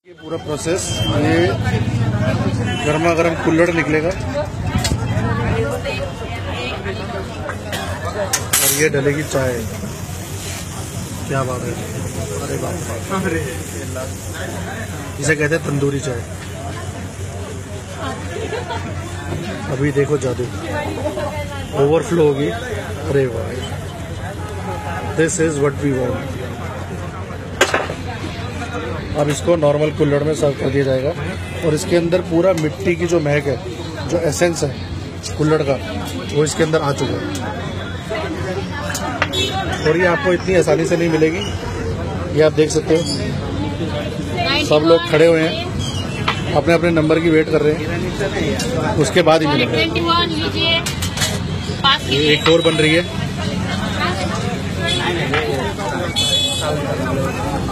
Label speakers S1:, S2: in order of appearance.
S1: ये पूरा प्रोसेस, ये गर्मा गर्म कुल्हड़ निकलेगा और ये डलेगी चाय। क्या बात है, अरे बाप रे, इसे कहते हैं तंदूरी चाय। अभी देखो जादू, ओवरफ्लो होगी। अरे वाह, this is what we want. अब इसको नॉर्मल कुल्हड़ में सर्व कर दिया जाएगा और इसके अंदर पूरा मिट्टी की जो महक है, जो एसेंस है कुल्हड़ का, वो इसके अंदर आ चुका है और ये आपको इतनी आसानी से नहीं मिलेगी। ये आप देख सकते हो, सब लोग खड़े हुए हैं, अपने अपने नंबर की वेट कर रहे हैं, उसके बाद ही मिलेगा। एक और बन रही है।